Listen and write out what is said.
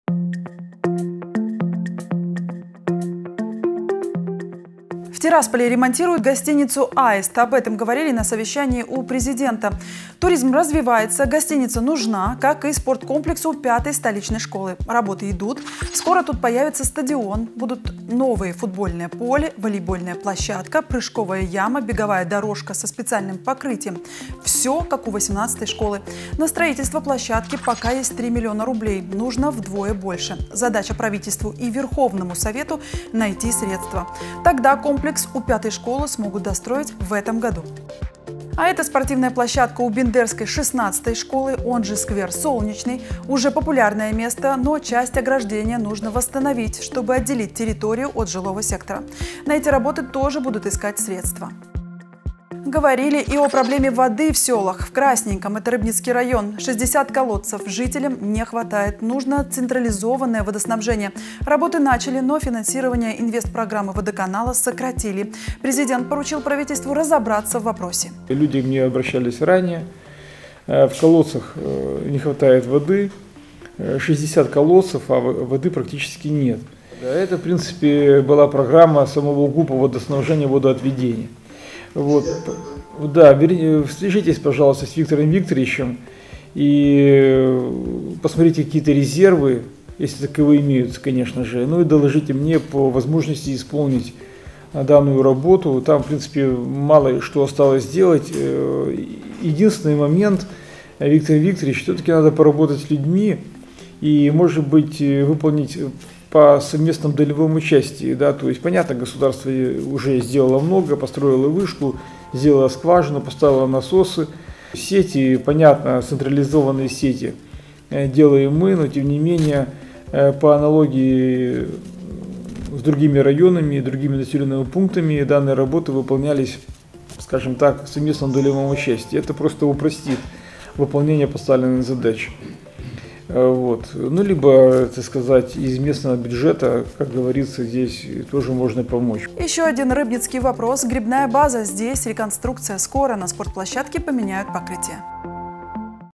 В Тирасполе ремонтируют гостиницу «Аист». Об этом говорили на совещании у президента. Туризм развивается, гостиница нужна, как и спорткомплексу 5-й столичной школы. Работы идут. Скоро тут появится стадион, будут новые футбольное поле, волейбольная площадка, прыжковая яма, беговая дорожка со специальным покрытием. Все как у 18-й школы. На строительство площадки пока есть 3 миллиона рублей. Нужно вдвое больше. Задача правительству и Верховному Совету – найти средства. Тогда комплекс у 5-й школы смогут достроить в этом году. А это спортивная площадка у Бендерской 16-й школы, он же сквер Солнечный. Уже популярное место, но часть ограждения нужно восстановить, чтобы отделить территорию от жилого сектора. На эти работы тоже будут искать средства. Говорили и о проблеме воды в селах. В Красненьком, это Рыбницкий район, 60 колодцев. Жителям не хватает. Нужно централизованное водоснабжение. Работы начали, но финансирование инвестпрограммы водоканала сократили. Президент поручил правительству разобраться в вопросе. Люди к мне обращались ранее. В колодцах не хватает воды. 60 колодцев, а воды практически нет. Это, в принципе, была программа самого ГУПа водоснабжения и водоотведения. Вот. Да, свяжитесь, пожалуйста, с Виктором Викторовичем и посмотрите какие-то резервы, если таковые имеются, конечно же, ну и доложите мне по возможности исполнить данную работу. Там, в принципе, мало что осталось сделать. Единственный момент, Виктор Викторович, все-таки надо поработать с людьми и, может быть, выполнить по совместному долевому участию, да, то есть, понятно, государство уже сделало много, построило вышку, сделало скважину, поставило насосы, сети, понятно, централизованные сети делаем мы, но тем не менее, по аналогии с другими районами и другими населенными пунктами, данные работы выполнялись, скажем так, в совместном долевом участии. Это просто упростит выполнение поставленных задач. Вот. Ну, либо, так сказать, из местного бюджета, как говорится, здесь тоже можно помочь. Еще один рыбницкий вопрос. Грибная база. Здесь реконструкция скоро. На спортплощадке поменяют покрытие.